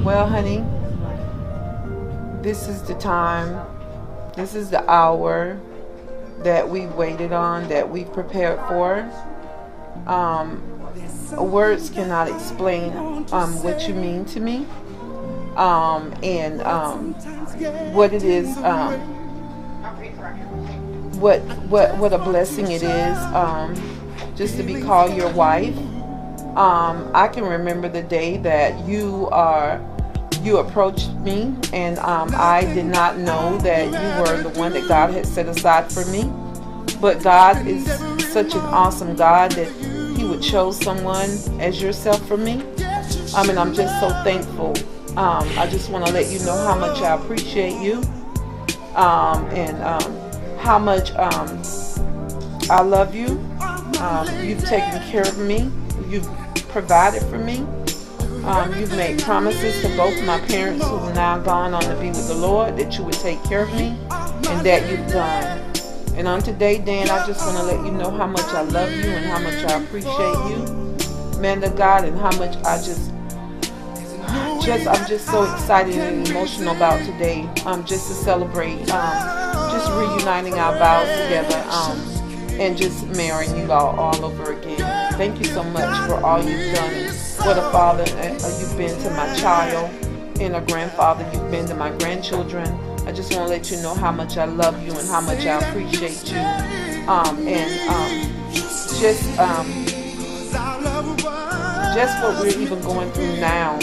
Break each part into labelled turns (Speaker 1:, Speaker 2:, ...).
Speaker 1: Well, honey, this is the time, this is the hour that we waited on, that we prepared for. Words cannot explain what you mean to me, and what it is, what a blessing it is, just to be called your wife. I can remember the day that you approached me, and I did not know that you were the one that God had set aside for me. But God is such an awesome God that He would choose someone as yourself for me. And I'm just so thankful. I just want to let you know how much I appreciate you, and how much I love you. You've taken care of me. You've provided for me. You've made promises to both my parents, who have now gone on to be with the Lord, that you would take care of me, and that you've done. And on today, Dan, I just want to let you know how much I love you and how much I appreciate you, man of God, and how much I'm just so excited and emotional about today, just to celebrate, just reuniting our vows together, and just marrying you all over again. Thank you so much for all you've done, and what a father you've been to my child, and a grandfather you've been to my grandchildren. I just want to let you know how much I love you and how much I appreciate you, just what we're even going through now,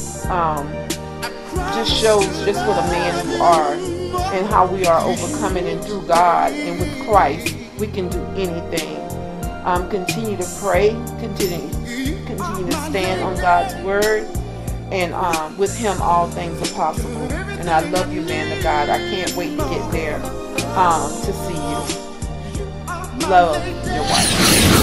Speaker 1: just shows just what a man you are, and how we are overcoming, and through God and with Christ we can do anything. Continue to pray, continue to stand on God's word, and with Him all things are possible. And I love you, man of God. I can't wait to get there, to see you. Love, your wife.